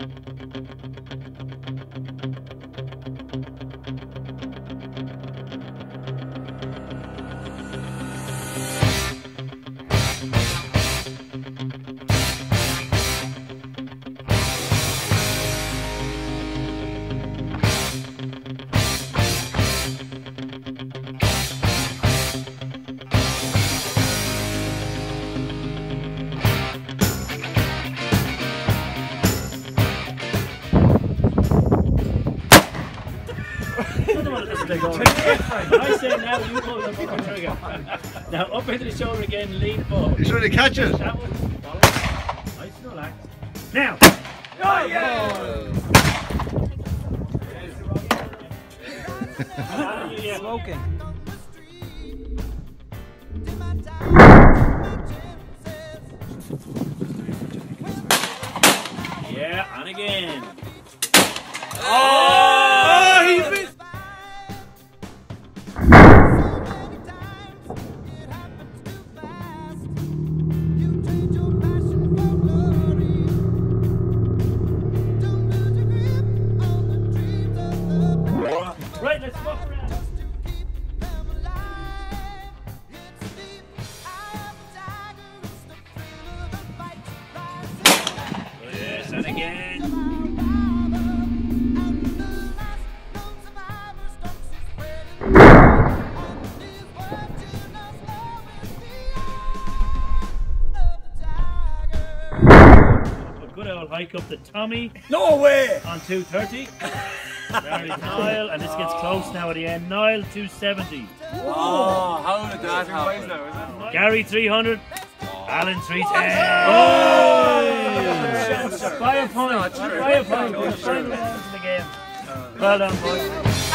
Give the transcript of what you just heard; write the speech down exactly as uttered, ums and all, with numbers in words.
I say now you pull the fucking trigger. Now up into the shoulder again, lean forward. You're trying to catch it. That one. Nice and relaxed. Now. Oh, yeah. Smoking. Yeah, and again. Oh, he missed. Right, let's walk around. Yes, and again. A good old hike up the Tommy. No way. On two thirty. There's Niall, and this gets close now at the end. Niall two seventy. Oh, how did that happen? Now, is it? Gary three hundred. Alan three ten. Oh! By a point. By a point. We're final round of the game. Well done, boys.